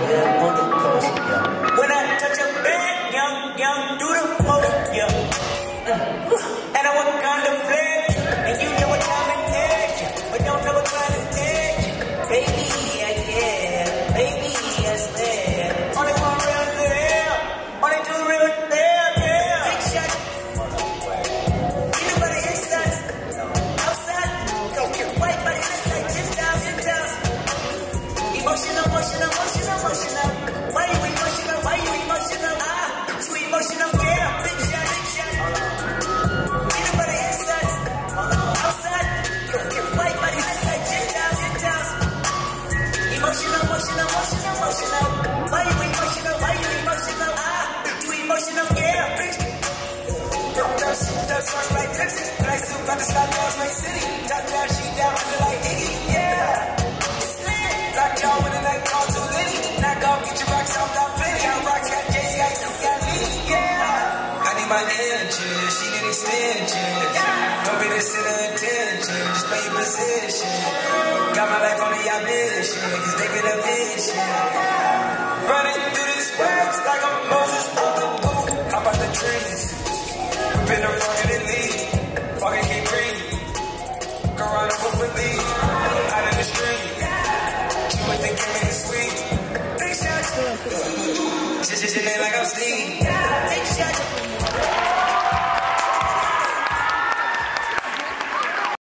yeah, on the coast, yeah. When I touch a bed, young, do the most, yeah. And I walk on the flag, and you know what time it takes, but don't know what time it takes. Baby, yeah, baby, I swear. Only one real there, only two real there, yeah. Big shot. Anybody inside, outside, go get white body, let's like 10,000. Emotional. Why you emotional? Too emotional, yeah. Big shot. Anybody inside, outside, go get white body, let's like 10,000. Emotional. Why you emotional? Too emotional, yeah. Big Ducks run like Texas, but I still got the stop down my city. Top down, she down under like Iggy, yeah. Lock y'all with a night call too litty. Knock off, get your rocks off, got plenty. Got rocks, got Jay-Z, I still got Lee, yeah. I need my inches, she need extensions. Don't be the center of attention, just play your position. Got my life on the ambition, cause they get a vision. Running through this wax like I'm Moses out the boot. Hop out the trees, been a fucking elite. Fucking can't breathe. Go around and with me, out in the street. But they give me the sweet. Big shots. Just like I'm Steve. Big shots.